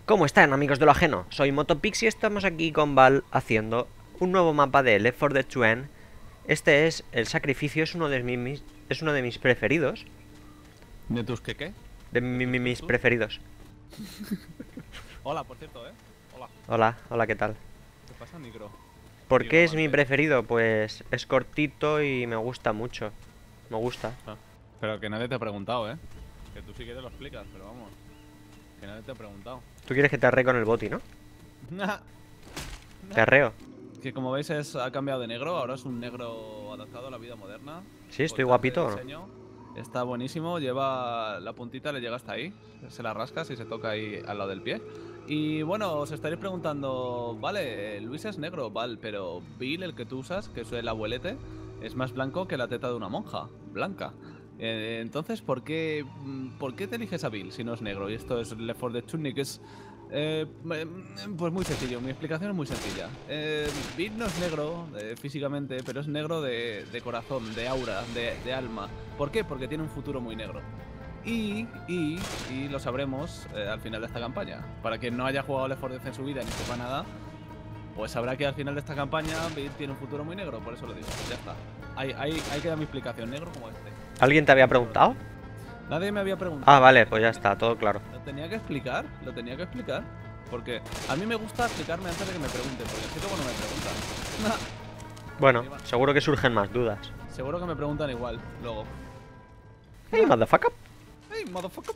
¿Cómo están, amigos de lo ajeno? Soy Motopix y estamos aquí con Val haciendo un nuevo mapa de Left 4 Dead 2. Este es el sacrificio, es uno de mis preferidos. ¿De tus qué? De ¿De tus mis tus? preferidos. Hola, por cierto, Hola. Hola, hola, ¿qué tal? ¿Qué pasa, micro? ¿Por Micro qué es mi amante. preferido? Pues es cortito y me gusta mucho. Me gusta. Ah, pero que nadie te ha preguntado, Que tú si quieres lo explicas, pero vamos. Que nadie te ha preguntado. Tú quieres que te arree con el boti, ¿no? Nah, Te arreo. Que como veis ha cambiado de negro, ahora es un negro adaptado a la vida moderna. Sí, estoy Contraste de guapito, ¿o no? diseño. Está buenísimo, lleva la puntita, le llega hasta ahí. Se la rascas y se toca ahí al lado del pie. Y bueno, os estaréis preguntando, vale, Luis es negro, vale, pero Bill, el que tú usas, que es el abuelete, es más blanco que la teta de una monja, blanca. Entonces, ¿por qué te eliges a Bill si no es negro? Y esto es Left 4 Dead 2, que es pues muy sencillo, mi explicación es muy sencilla. Bill no es negro físicamente, pero es negro de corazón, de aura, de alma. ¿Por qué? Porque tiene un futuro muy negro. Y lo sabremos al final de esta campaña. Para quien no haya jugado Left 4 Dead en su vida ni sepa nada, pues sabrá que al final de esta campaña Bill tiene un futuro muy negro, por eso lo digo. Ya está. Ahí queda mi explicación, negro como este. ¿Alguien te había preguntado? Nadie me había preguntado. Ah, vale, pues ya está, todo claro. Lo tenía que explicar, Porque a mí me gusta explicarme antes de que me pregunten, porque así luego no me preguntan. Bueno, seguro que surgen más dudas. Seguro que me preguntan igual, luego. Hey, motherfucker. ¡Hey, motherfucker!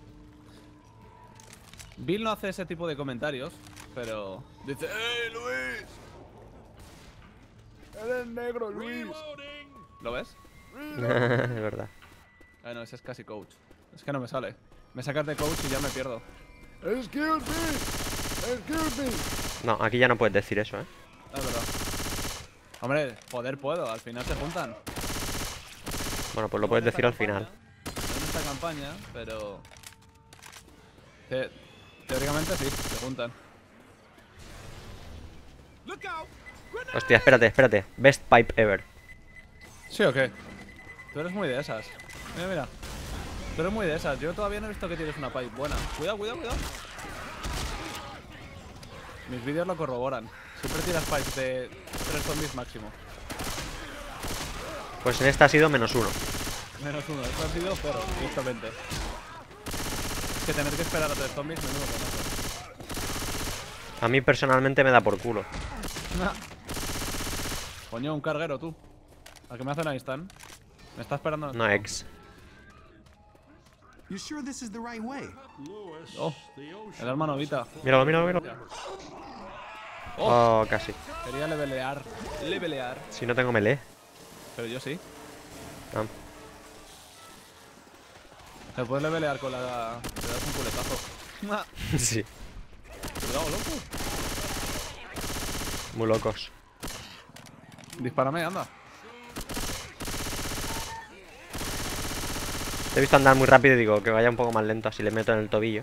Bill no hace ese tipo de comentarios, pero dice: ¡Hey, Luis! ¡Eres negro, Luis! ¿Lo ves? Es verdad. Ah, no, ese es casi coach. Es que no me sale. Me sacas de coach y ya me pierdo. Excuse me. Excuse me. No, aquí ya no puedes decir eso, ¿eh? Ah, es verdad. Hombre, poder puedo, al final se juntan. Bueno, pues lo No puedes en esta decir al campaña, final. no en esta campaña, pero... Teóricamente sí, se juntan. Hostia, espérate. Best pipe ever. ¿Sí o qué? Tú eres muy de esas. Mira, mira. Tú eres muy de esas. Yo todavía no he visto que tienes una pipe buena. Cuidado. Mis vídeos lo corroboran. Siempre tiras pipes de 3 zombies máximo. Pues en esta ha sido -1. -1. Esto ha sido 0, justamente. Es que tener que esperar a 3 zombies, menudo conoce. A mí personalmente me da por culo. Coño, un carguero, tú. ¿A qué me hacen instant? Me está esperando. No ex. You sure this is the right way? Oh, el arma novita. Míralo. Oh, Oh, casi. quería levelear. Si no tengo melee. Pero yo sí. Ah. Se puede levelear con la... Te das un culetazo. Sí, Cuidado, loco. muy locos. Dispárame, anda. Te he visto andar muy rápido y digo que vaya un poco más lento, así le meto en el tobillo.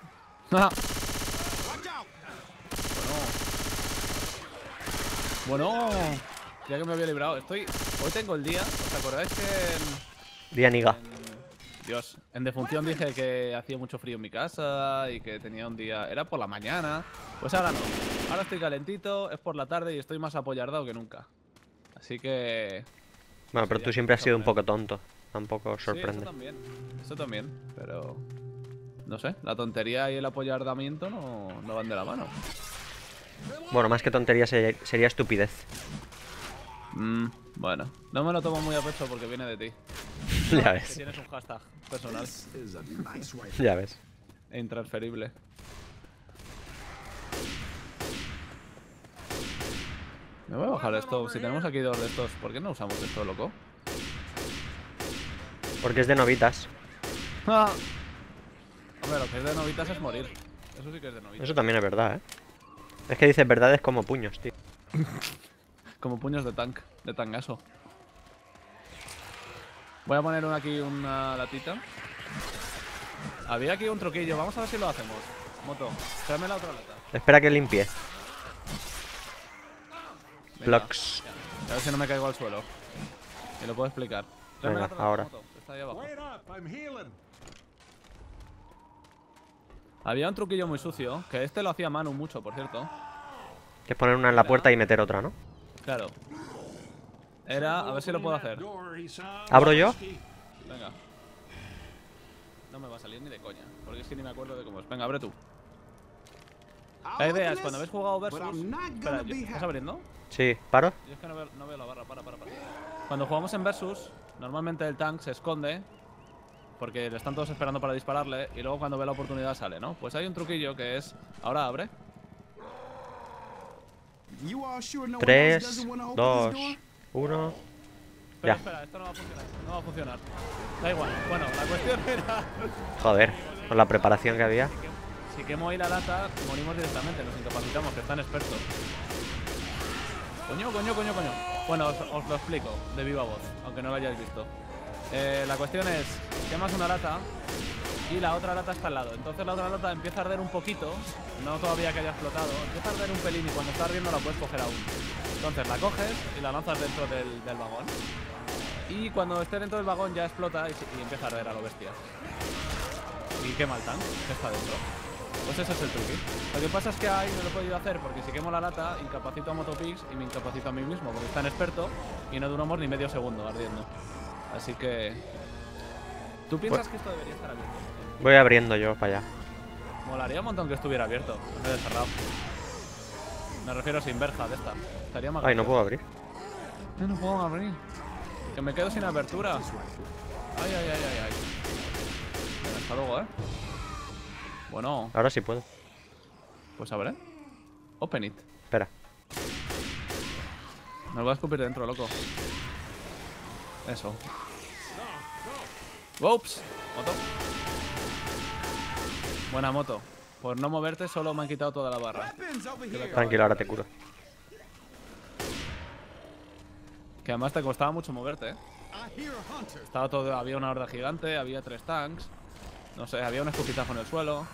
Bueno, ya que me había librado. Hoy tengo el día. ¿Os acordáis que Día niga. Dios, en defunción dije que hacía mucho frío en mi casa y que tenía un día... Era por la mañana. Pues ahora no. Ahora estoy calentito, es por la tarde y estoy más apoyardado que nunca. Así que... Bueno, pero sí, tú ya siempre has empiezo a sido un poner. poco tonto. Tampoco sorprende. Sí, eso también, pero... No sé, la tontería y el apoyardamiento no van de la mano. Bueno, más que tontería sería estupidez. Bueno, no me lo tomo muy a pecho porque viene de ti. Ya Que ves, tienes un hashtag personal This is a nice rifle. ya ves. e intransferible. Me voy a bajar esto. Si tenemos aquí 2 de estos, ¿por qué no usamos esto, loco? Porque es de novitas. ¡Ah! Hombre, lo que es de novitas es morir. Eso sí que es de novitas. Eso también es verdad, ¿eh? Es que dices verdades como puños, tío. Como puños de tangazo. Voy a poner aquí una latita. Había aquí un truquillo, vamos a ver si lo hacemos. Moto, tráeme la otra lata. Espera que limpie. Venga, Blocks. a ver si no me caigo al suelo. Y lo puedo explicar. Tráeme Venga, la otra lata, ahora. Moto, que está ahí abajo. Wait up, I'm healing. Había un truquillo muy sucio, que este lo hacía Manu mucho, por cierto. Que es poner una en la puerta y meter otra, ¿no? Claro. Era, a ver si lo puedo hacer. ¿Abro yo? Venga. No me va a salir ni de coña, porque es que ni me acuerdo de cómo es. Venga, abre tú. La idea es, cuando habéis jugado Versus... Espera, ¿estás abriendo? Sí, ¿paro? Yo es que no veo la barra, para. Cuando jugamos en Versus, normalmente el tank se esconde porque le están todos esperando para dispararle y luego cuando ve la oportunidad sale, ¿no? Pues hay un truquillo que es... Ahora abre. 3, 2, 1... Ya. Espera, esto no va a funcionar. No va a funcionar. Da igual. Bueno, la cuestión era... Joder, con la preparación que había. Si quemo ahí la lata, morimos directamente, nos incapacitamos, que están expertos. Coño. Bueno, os lo explico de viva voz, aunque no lo hayáis visto. La cuestión es, quemas una lata y la otra lata está al lado. Entonces la otra lata empieza a arder un poquito, no todavía que haya explotado, empieza a arder un pelín y cuando está ardiendo la puedes coger aún. Entonces la coges y la lanzas dentro del vagón. Y cuando esté dentro del vagón ya explota y empieza a arder a lo bestia. Y quema el tank que está dentro. Pues ese es el truque. Lo que pasa es que ahí no lo he podido hacer porque si quemo la lata, incapacito a Motopix y me incapacito a mí mismo porque es tan experto y no duramos ni medio segundo ardiendo. Así que... ¿Tú piensas que esto debería estar abierto? Voy abriendo yo para allá. Molaría un montón que estuviera abierto, en vez de cerrado. Me refiero sin verja de esta. Estaría más... Ay, no puedo abrir. No puedo abrir. Que me quedo sin abertura. Ay. Bueno, hasta luego, Bueno, Ahora sí puedo. pues a ver, Open it. Espera. Me lo voy a escupir dentro, loco. Eso. Ups. Moto. Buena moto. Por no moverte solo me han quitado toda la barra. Tranquilo, ahora te curo. Que además te costaba mucho moverte, Estaba todo, había una horda gigante, había 3 tanks. No sé, había un escupitajo en el suelo.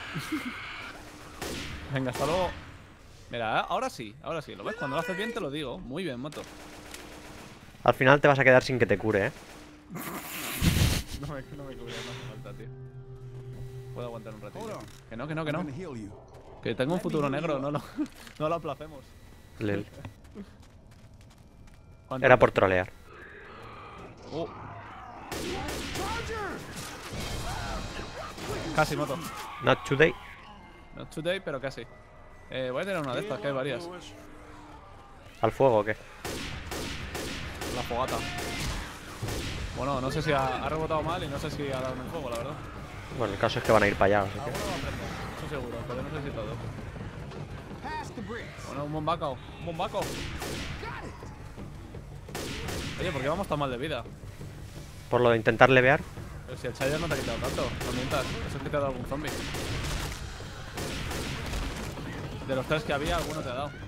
Venga, hasta luego. Mira, ahora sí, ¿lo ves? Cuando lo haces bien te lo digo. Muy bien, moto. Al final te vas a quedar sin que te cure, ¿eh? No me cubría, no hace falta, tío. Puedo aguantar un ratito. Que no. Que tengo un futuro negro, no lo aplacemos. Lel. Era por trolear. Casi, moto. Not today. Not today, pero casi. Voy a tener una de estas, que hay varias. ¿Al fuego o qué? La fogata. Bueno, no sé si ha rebotado mal y no sé si ha dado en el fuego, la verdad. Bueno, el caso es que van a ir para allá, así que... Alguno va a aprender, eso seguro, pero no sé si todo. Bueno, un bombaco. Oye, ¿por qué vamos tan mal de vida? Por lo de intentar levear. Pero si el Charger no te ha quitado tanto, no mientas, eso es que te ha dado algún zombie. De los 3 que había, alguno te ha dado.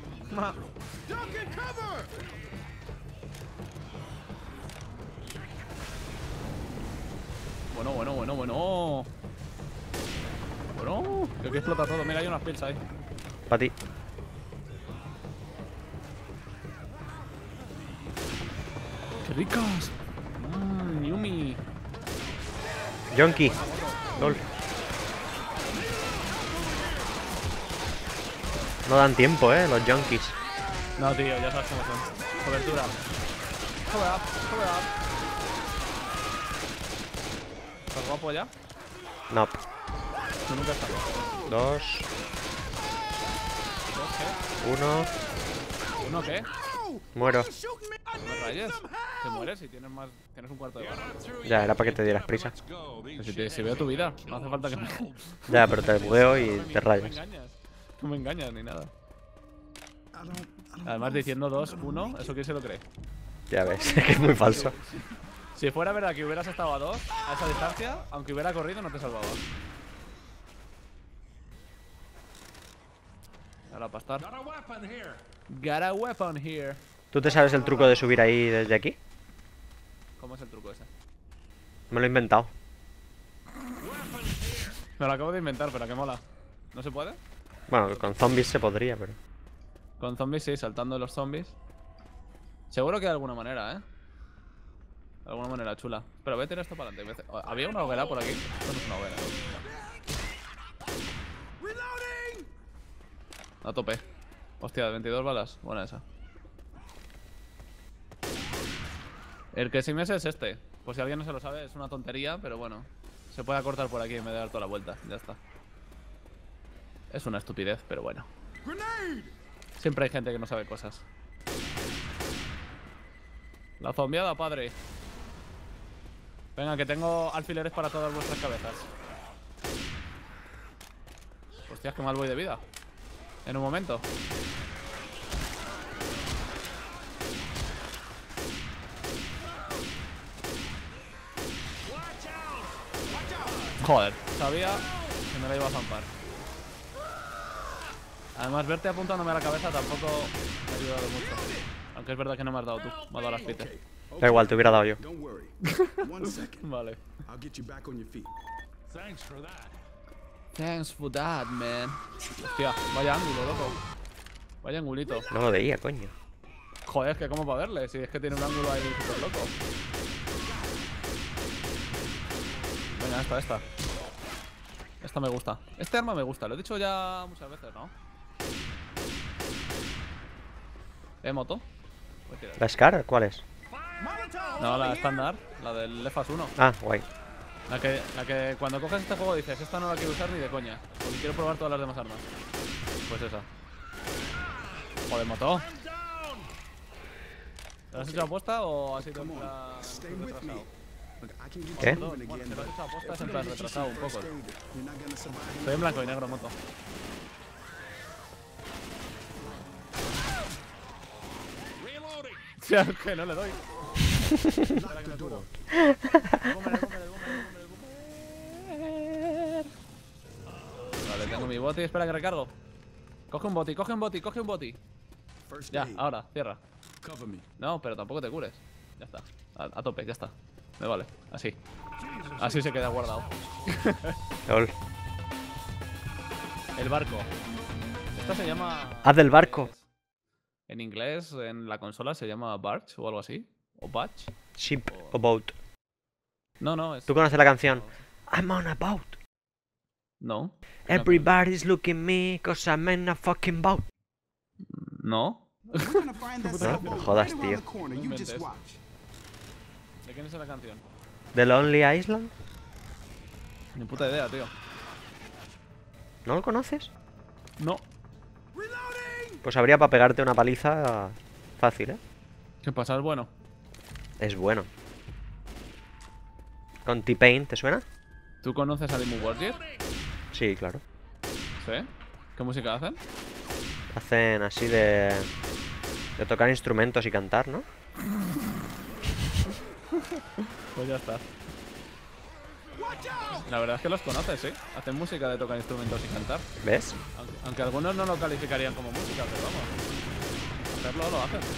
Bueno. Bueno, que aquí explota todo. Mira, hay unas pills ahí. Para ti. ¡Qué ricas! Yumi. Yonki. LOL. No dan tiempo, los junkies. No, tío, ya sabes cómo son. Cobertura. Cover up. ¿Estás guapo ya? No. Tú nunca estás guapo. 2, ¿Dos 1. qué? ¿Uno qué? Muero. ¿No rayes? Te mueres y tienes un cuarto de barra. Ya, era para que te dieras prisa. Si veo tu vida, no hace falta que me... Ya, pero te bugueo y te rayas. No me engañas ni nada. Además diciendo 2, 1, ¿eso quién se lo cree? Ya ves, es que es muy falso. Si fuera verdad que hubieras estado a 2, a esa distancia, aunque hubiera corrido no te salvaba. Ahora pastar. Got a weapon here. ¿Tú te sabes el truco de subir ahí desde aquí? ¿Cómo es el truco ese? Me lo he inventado. Me lo acabo de inventar, pero que mola. ¿No se puede? Bueno, con zombies se podría, pero... Con zombies sí, saltando los zombies. Seguro que de alguna manera, De alguna manera chula. Pero voy a tirar esto para adelante. ¿Había una hoguera por aquí? Esto no es una hoguera. A tope. Hostia, 22 balas. Buena esa. El que sí me sé es este. Pues si alguien no se lo sabe, es una tontería, pero bueno. Se puede acortar por aquí en vez de dar toda la vuelta. Ya está. Es una estupidez, pero bueno. Siempre hay gente que no sabe cosas. La zombiada, padre. Venga, que tengo alfileres para todas vuestras cabezas. Hostias, que mal voy de vida. En un momento. Joder, sabía que me la iba a zampar. Además, verte apuntándome a la cabeza tampoco me ha ayudado mucho. Aunque es verdad que no me has dado tú, me has dado las pites. Da igual, te hubiera dado yo. Don't worry. 1 second. Vale. I'll get you back on your feet. Thanks for that, man. Hostia, vaya ángulo, loco. Vaya angulito. No lo veía, coño. Joder, es que cómo para verle, si es que tiene un ángulo ahí súper loco. Venga, esta. Esta me gusta. Este arma me gusta, lo he dicho ya muchas veces, ¿no? Moto. Voy a tirar. ¿La Scar? ¿Cuál es? No, la estándar, la del Lefas 1. Ah, guay. La que cuando coges este juego dices, esta no la quiero usar ni de coña, porque quiero probar todas las demás armas. Pues esa. Joder, moto. ¿Te la has hecho aposta o has sido en plan retrasado? ¿Qué? Bueno, si lo has hecho aposta es en plan retrasado un poco. Estoy en blanco y negro, moto. Sí, que no le doy. Espera que me curo. Vale, tengo mi boti, espera que recargo. Coge un boti. First Ya, aid. ahora, cierra. Cover me. No, pero tampoco te cures. Ya está. A tope, ya está. Me vale, así. Así se queda guardado. LOL. El barco. Esta se llama... Haz del barco. En inglés, en la consola se llama barge o algo así. O batch. Ship o boat. No, es... ¿Tú conoces la canción? I'm on a boat. No. Everybody's looking at me cause I'm in a fucking boat. No. We're gonna find that No, sailboat jodas, right around tío. the corner. No You just inventes. watch. ¿De quién es la canción? ¿The Lonely Island? Ni puta idea, tío. ¿No lo conoces? No. Pues habría para pegarte una paliza fácil, ¿eh? ¿Qué pasa? Es bueno. Es bueno. Con T-Pain, ¿te suena? ¿Tú conoces a Dimmu Borgir? Sí, claro. ¿Sí? ¿Qué música hacen? Hacen así de tocar instrumentos y cantar, ¿no? Pues ya está. La verdad es que los conoces, ¿sí? Hacen música de tocar instrumentos y cantar. ¿Ves? Aunque algunos no lo calificarían como música, pero vamos. Hacerlo lo hacen.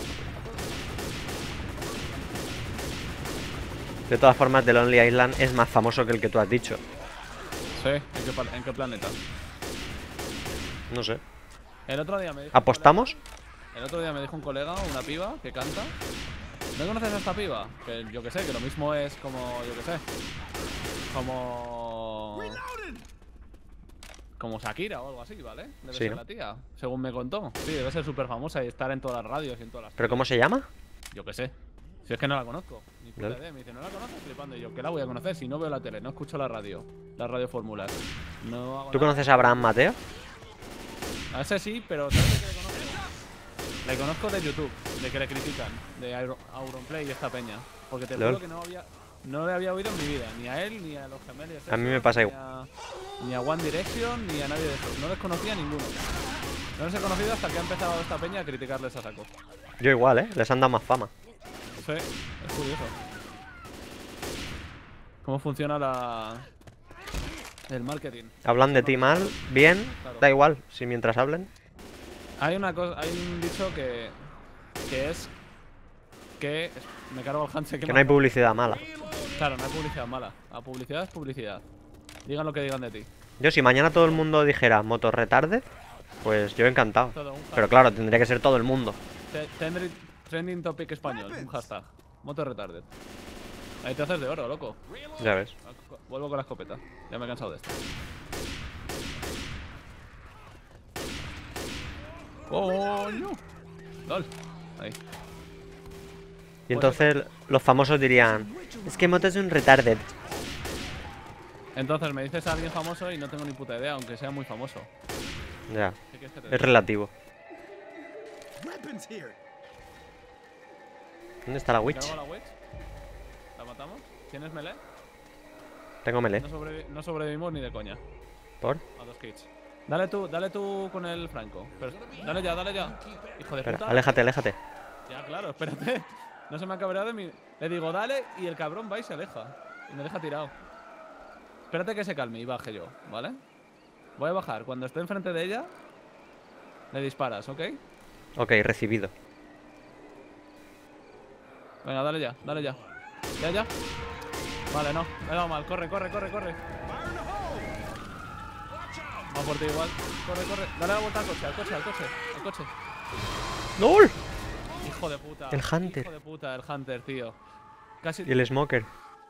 De todas formas, The Lonely Island es más famoso que el que tú has dicho. Sí, ¿en qué planeta? No sé. El otro día me dijo ¿Apostamos? El otro día me dijo un colega, una piba, que canta. ¿No conoces a esta piba? Que yo que sé, que lo mismo es como, yo que sé. Como Shakira o algo así, ¿vale? Debe Sí, ser ¿no? la tía, según me contó. Sí, debe ser súper famosa y estar en todas las radios y en todas las... ¿Pero cómo se llama? Yo que sé. Si es que no la conozco. Ni puta Lol. idea. Me dice, ¿no la conoces? Flipando. Y yo, ¿qué la voy a conocer si no veo la tele? No escucho la radio. Las radiofórmulas. No hago ¿Tú nada. conoces a Abraham Mateo? A ese sí, pero ¿sabes de qué le conozco? Le conozco de YouTube, de que le critican, de Auronplay y esta peña. Porque te Lol. juro que no le había oído en mi vida, ni a él, ni a los gemelos. A mí me esos, pasa ni igual. ni a One Direction, ni a nadie de esos. No les conocía a ninguno. No les he conocido hasta que ha empezado esta peña a criticarles a saco. Yo igual, ¿eh? Les han dado más fama. Sí, es curioso. ¿Cómo funciona el marketing? Hablan de ti mal, bien, Claro. da igual, si mientras hablen. Hay una cosa, hay un dicho que es que me cargo al Hansen Que no hay publicidad mala. Claro, no hay publicidad mala. La publicidad es publicidad. Digan lo que digan de ti. Yo, si mañana todo el mundo dijera moto retarde, pues yo encantado. Todo un Pero claro, tendría que ser todo el mundo. Trending topic español, un hashtag. Moto retarded. Ahí te haces de oro, loco. Ya ves. Vuelvo con la escopeta. Ya me he cansado de esto. ¡Coño! ¡Lol! Ahí. Y entonces los famosos dirían: es que Moto es un retarded. Entonces me dices a alguien famoso y no tengo ni puta idea, aunque sea muy famoso. Ya, ¿Qué quieres que te es diga? relativo. Weapons here. ¿Dónde está la witch? ¿Cargo a la witch? ¿La matamos? ¿Tienes melee? Tengo melee. No sobrevivimos ni de coña. ¿Por? A 2 kits. Dale tú con el Franco. Pero, dale ya. Hijo de Espera, puta. aléjate, aléjate. Ya, claro, espérate. No se me ha cabreado de mí. Le digo, dale, y el cabrón va y se aleja. Y me deja tirado. Espérate que se calme y baje yo, ¿vale? Voy a bajar. Cuando esté enfrente de ella, le disparas, ¿ok? Ok, recibido. Venga, dale ya. Ya. Vale, no. Me he dado mal. Corre. Va por ti igual. Corre. Dale la vuelta al coche. ¡LOL! Hijo de puta. El Hunter. Hijo de puta, el Hunter, tío. Casi, Y el smoker.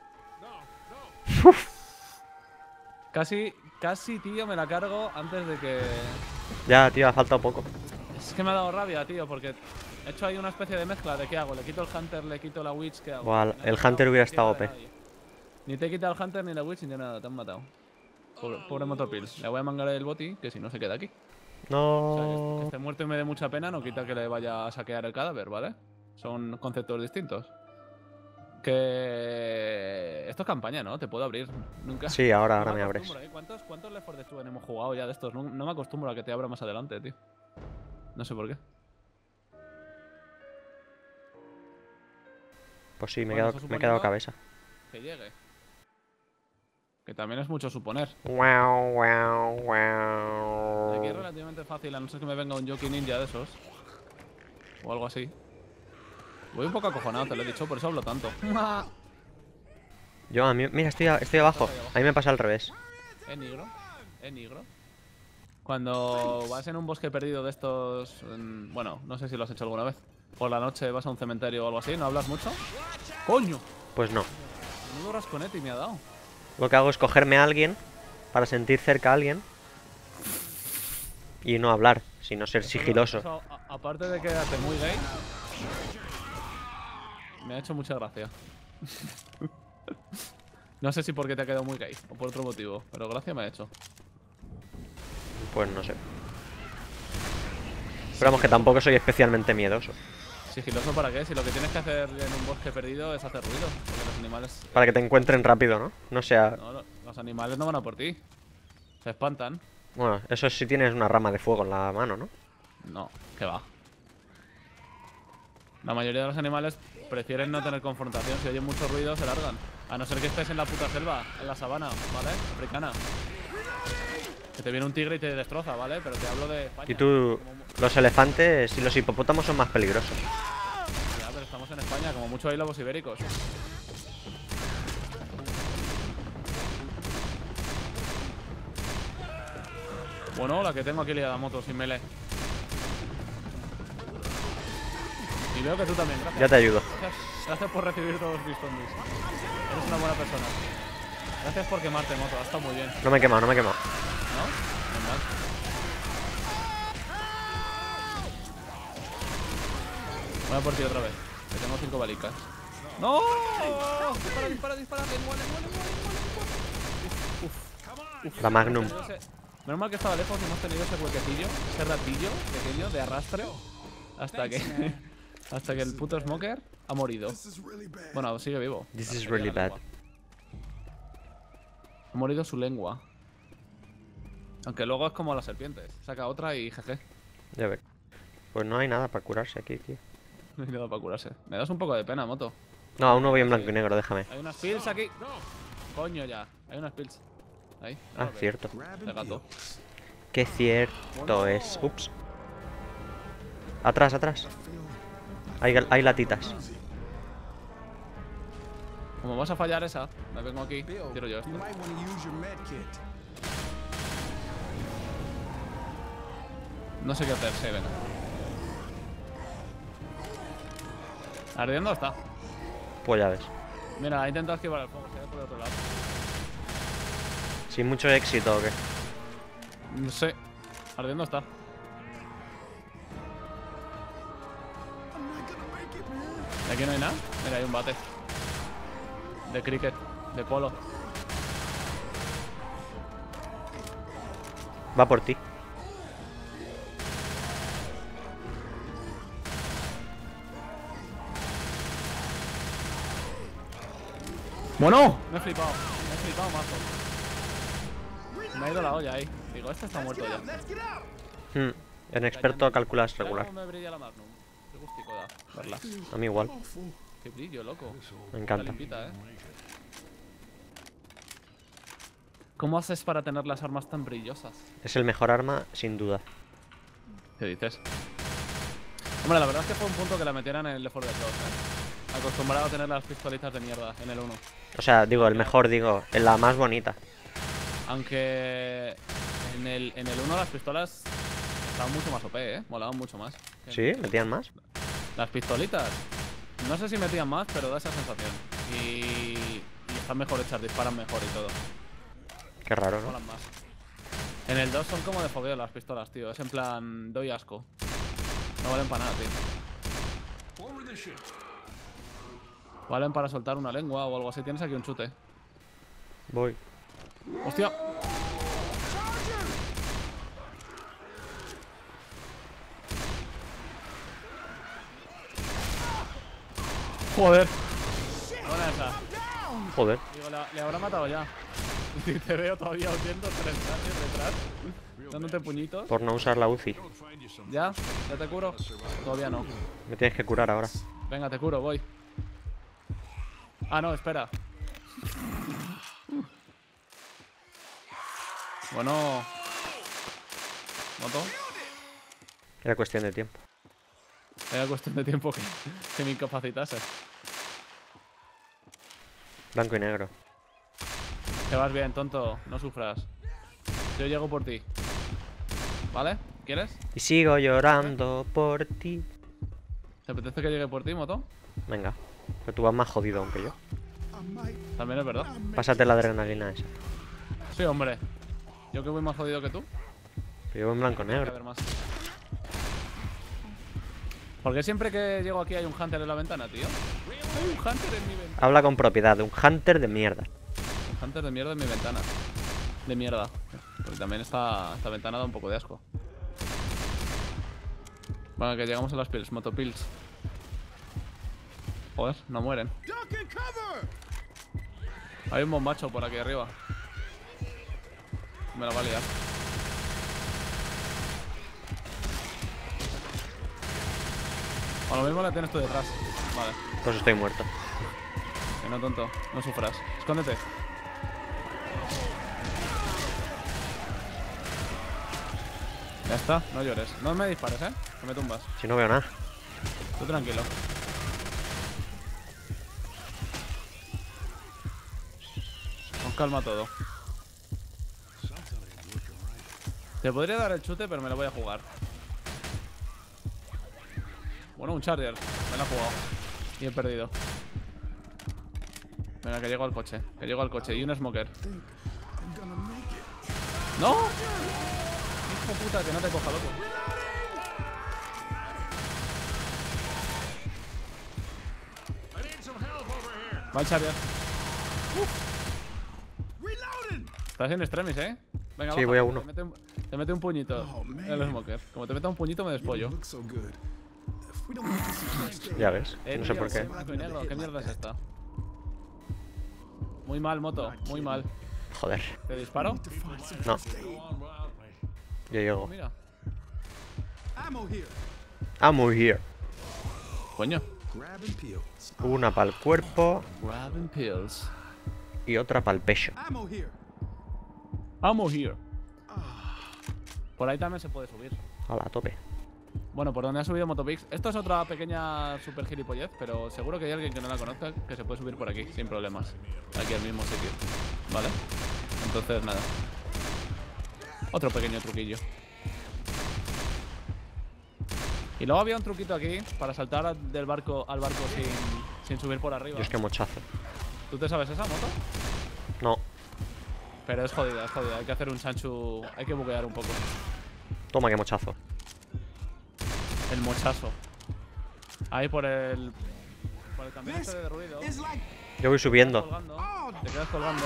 casi, tío, me la cargo antes de que... Ya, tío, ha faltado poco. Es que me ha dado rabia, tío, porque he hecho ahí una especie de mezcla de qué hago. Le quito el Hunter, le quito la Witch, ¿qué hago? Buah, Me han el matado Hunter hubiera por tierra estado de OP. nadie. Ni te he quitado el Hunter, ni la Witch, ni nada, te han matado. Pobre Motopil. Le voy a mangar el boti, que si no se queda aquí. O sea, que No. esté muerto y me dé mucha pena no quita que le vaya a saquear el cadáver, ¿vale? Son conceptos distintos. Que... Esto es campaña, ¿no? Te puedo abrir. Nunca... Sí, ahora No me abres. acostumbro, ¿eh? ¿Cuántos Left 4 Dead 2 hemos jugado ya de estos? No me acostumbro a que te abra más adelante, tío. No sé por qué. Pues sí, me Bueno, he eso quedado suponiendo- cabeza. Que llegue. Que también es mucho suponer. Wow. Aquí es relativamente fácil, a no ser que me venga un Yoki Ninja de esos. O algo así. Voy un poco acojonado, te lo he dicho, por eso hablo tanto. Yo, a mí, mira, estoy abajo. A mí me pasa al revés. negro. Cuando vas en un bosque perdido de estos... bueno, no sé si lo has hecho alguna vez. Por la noche vas a un cementerio o algo así, ¿no hablas mucho? ¡Coño! Pues no. Menudo rasconete me ha dado. Lo que hago es cogerme a alguien para sentir cerca a alguien y no hablar, sino ser sigiloso. Eso, aparte de quedarte muy gay, me ha hecho mucha gracia. No sé si porque te ha quedado muy gay o por otro motivo, pero gracia me ha hecho. Pues no sé. Pero vamos, que tampoco soy especialmente miedoso. ¿Sigiloso para qué? Si lo que tienes que hacer en un bosque perdido es hacer ruido. Porque los animales... Para que te encuentren rápido, ¿no? No sea... No, los animales no van a por ti. Se espantan. Bueno, eso es si tienes una rama de fuego en la mano, ¿no? No, que va. La mayoría de los animales prefieren no tener confrontación. Si oyen mucho ruido, se largan. A no ser que estés en la puta selva, en la sabana, ¿vale? Africana. Que te viene un tigre y te destroza, ¿vale? Pero te hablo de España. Y tú... Los elefantes y los hipopótamos son más peligrosos. Ya, pero estamos en España, como mucho hay lobos ibéricos. Bueno, la que tengo aquí liada moto sin melee. Y veo que tú también, gracias. Ya te ayudo. Gracias por recibir todos mis zombies. Eres una buena persona. Gracias por quemarte, moto, ha estado muy bien. No me he quemado, no me he quemado. ¿No? Normal. Voy a por ti otra vez. Que tengo 5 balicas. ¡No! Dispara. La Magnum. Menos mal que estaba lejos y hemos tenido ese huequecillo, ese ratillo pequeño de arrastre. Hasta que el puto Smoker ha morido. This is really bad. Bueno, sigue vivo. This is Hasta que really llega la bad. lengua. Ha morido su lengua. Aunque luego es como las serpientes. Saca otra y jeje. Ya ver. Pues no hay nada para curarse aquí, tío. No hay nada para curarse. Me das un poco de pena, moto. No, aún no voy en blanco y negro, déjame. Hay unas pills aquí. Coño ya. Hay unas pills. Ahí. Ah, ok. cierto. De gato. Qué cierto es. Ups. Atrás, atrás. Hay latitas. Como vas a fallar esa, me vengo aquí. Tiro yo esto. You might want to use your med kit. No sé qué hacer, sí, venga. Ardiendo está. Pues ya ves. Mira, ha intentado esquivar el fuego, se ve por el otro lado. Sin mucho éxito, ¿o qué? No sé. Ardiendo está. Aquí no hay nada. Mira, hay un bate. De cricket, de polo. Va por ti. ¡Bueno! Me he flipado mazo. Me ha ido la olla ahí. Digo, este está muerto ya. En experto calculas Mira regular. cómo me brilla la Magnum. Qué gustico da verla. A mí igual. Qué brillo, loco. Me Está encanta. limpita, ¿Cómo haces para tener las armas tan brillosas? Es el mejor arma, sin duda. ¿Qué dices? Hombre, la verdad es que fue un punto que la metieran en el Left 4 Dead 2, Acostumbrado a tener las pistolitas de mierda en el 1. O sea, digo, el mejor, digo, en la más bonita. Aunque en el 1 las pistolas estaban mucho más OP, Molaban mucho más. ¿Sí? ¿Metían más? Las pistolitas, no sé si metían más, pero da esa sensación. Y están mejor hechas, disparan mejor y todo. Qué raro, ¿no? Molan más. En el 2 son como de fogueo las pistolas, tío. Es en plan, doy asco. No valen para nada, tío. Valen para soltar una lengua o algo así. Tienes aquí un chute. Voy. ¡Hostia! Joder. Buena esa. Joder. Digo, le habrá matado ya. Y te veo todavía huyendo detrás. Dándote puñitos. Por no usar la UCI. ¿Ya? ¿Ya te curo? Todavía no. Me tienes que curar ahora. Venga, te curo, voy. Ah, no, espera. Bueno. ¿Moto? Era cuestión de tiempo. Era cuestión de tiempo que me incapacitase. Blanco y negro. Te vas bien, tonto. No sufras. Yo llego por ti. ¿Vale? ¿Quieres? Y sigo llorando por ti. ¿Te apetece que llegue por ti, moto? Venga. Pero tú vas más jodido aún que yo. También es verdad. Pásate la adrenalina esa. Sí, hombre. Yo que voy más jodido que tú. Yo voy en blanco y Hay que negro. ver más. ¿Por qué siempre que llego aquí hay un hunter en la ventana, tío? Hay un hunter en mi ventana. Habla con propiedad de un hunter de mierda. Un hunter de mierda en mi ventana. De mierda. Porque también esta ventana da un poco de asco. Bueno, que llegamos a las pills, motopills. Joder, no mueren. Duck and cover! Hay un bombacho por aquí arriba. Me la va a liar. A lo mismo la tienes tú detrás. Vale. Pues estoy muerto. Que no, tonto. No sufras. Escóndete. Ya está. No llores. No me dispares, Que me tumbas. Si no veo nada. Tú tranquilo. Con calma todo. Te podría dar el chute, pero me lo voy a jugar. Bueno, un charger. Me lo he jugado. Y he perdido. Venga, que llego al coche. Que llego al coche. Y un smoker. ¡No! Hijo puta, que no te coja, loco. Va el charger. Reloading! Estás en extremis, Venga, Sí, baja. voy a uno. Te mete un puñito. Oh, man. El smoker. Como te meta un puñito, me despollo. You look so good. If we don't make this a next day, Ya ves. No sé Tío, por qué. blanco y negro. ¿Qué mierda es esta? Muy mal, moto. Muy mal. Joder. ¿Te disparo? to find some No. first aid. Yo llego. Mira. Ammo here. I'm here. Coño. Grabbing pills. Una para el cuerpo Grabbing pills. y otra para el pecho. Ammo here. Ammo here. Por ahí también se puede subir. Hola, a tope. Bueno, por donde ha subido Motopix. Esto es otra pequeña super gilipollez, pero seguro que hay alguien que no la conozca que se puede subir por aquí, sin problemas. Aquí al mismo sitio. ¿Vale? Entonces, nada. Otro pequeño truquillo. Y luego había un truquito aquí para saltar del barco al barco sin subir por arriba. Yo es que mochazo. ¿Tú te sabes esa moto? No. Pero es jodida, es jodida. Hay que hacer un chanchu. Hay que buguear un poco. Toma, que mochazo. El mochazo. Ahí por Por el camión este de ruido. It's like Yo voy subiendo. Colgando. Te quedas colgando.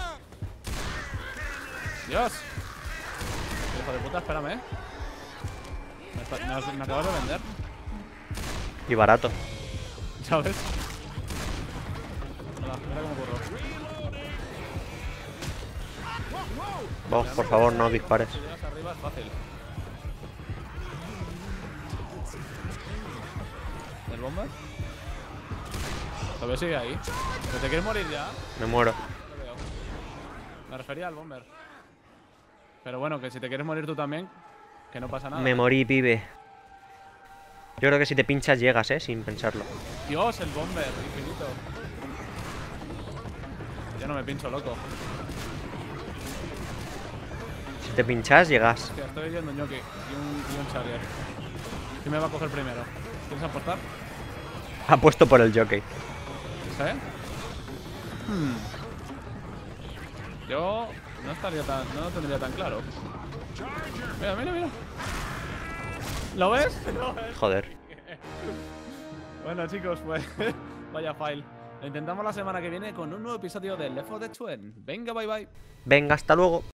Dios. Hijo de puta, espérame. Me acabas de vender. Y barato. ¿Sabes? Mira cómo corro. Vos, por favor, no dispares. Si llegas arriba es fácil. ¿El bomber? Todavía sigue ahí. ¿Que te quieres morir ya? Me muero. Lo veo. Me refería al bomber. Pero bueno, que si te quieres morir tú también, que no pasa nada. Me morí, pibe. Yo creo que si te pinchas llegas, sin pensarlo. Dios, el bomber, infinito. Yo no me pincho, loco. Si te pinchas, llegas. Hostia, estoy viendo un jockey y un charger. ¿Quién me va a coger primero? ¿Quieres apostar? Apuesto por el jockey. ¿Sí? Yo no lo tendría tan claro. Mira, mira, mira. ¿Lo ves? ¿Lo ves? Joder. Bueno, chicos, pues vaya file. Lo intentamos la semana que viene con un nuevo episodio de Left 4 Dead 2. Venga, bye bye. Venga, hasta luego.